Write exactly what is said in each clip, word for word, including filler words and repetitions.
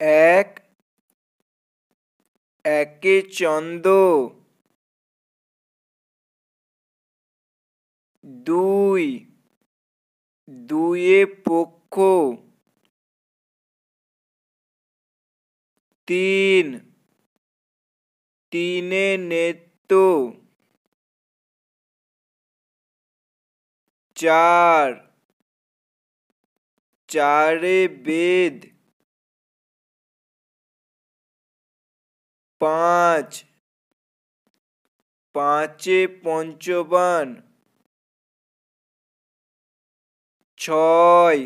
এক একে চন্দ, দুই দুয়ে পক্ষ, তিন তিনে নেত্য, চার চারে বেদ, পাঁচ পাঁচে পঞ্চবান, ছয়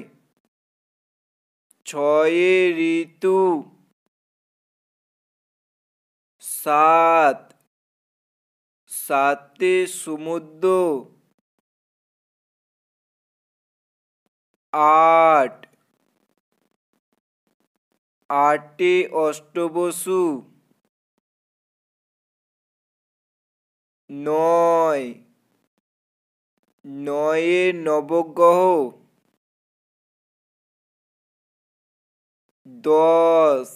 ছয়ে ঋতু, সাত সাতে সমুদ্র, আট আটে অষ্টবসু, নয় নয়ে নবগ্রহ, দশ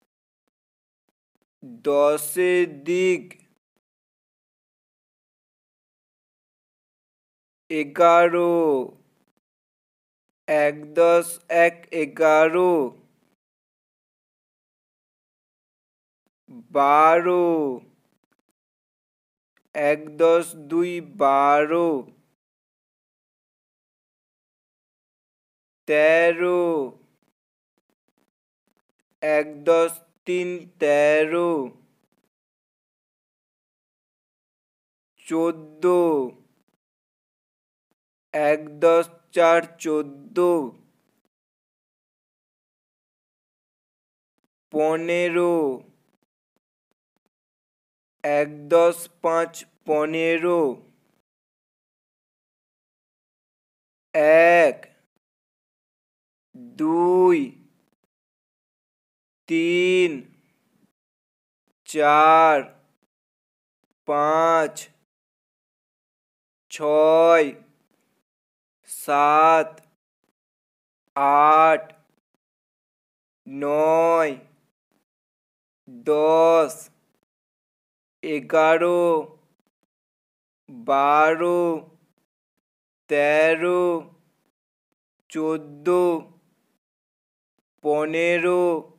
দশে দিক, এগারো এক দশ এক এগারো, বারো এক দশ দুই বারো, তেরো এক দশ তিন তেরো, চোদ্দ এক দশ চার চোদ্দ, পনেরো এক দশ পাঁচ পনেরো, এক দুই তিন চার পাঁচ ছয় সাত আট নয় দশ এগারো বারো তেরো চোদ্দো পনেরো